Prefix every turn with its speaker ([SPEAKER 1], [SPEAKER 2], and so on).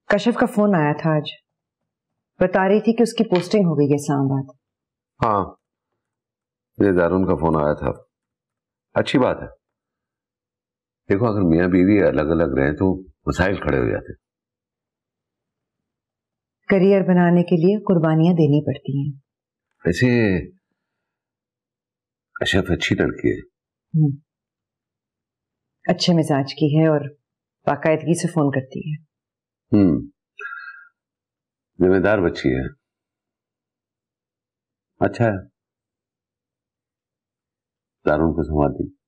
[SPEAKER 1] कशिफ का फोन आया था आज, बता रही थी कि उसकी पोस्टिंग हो गई है इस्लामाबाद।
[SPEAKER 2] हाँ, मुझे दारुन का फोन आया था। अच्छी बात है। देखो, अगर मियाँ बीवी अलग अलग रहे तो मसाइल खड़े हो जाते।
[SPEAKER 1] करियर बनाने के लिए कुर्बानियां देनी पड़ती हैं।
[SPEAKER 2] वैसे कशिफ अच्छी लड़की है।
[SPEAKER 1] अच्छे मिजाज की है और बाकायदगी से फोन करती है।
[SPEAKER 2] जिम्मेदार बच्ची है। अच्छा है, दारुन को संभाल दी।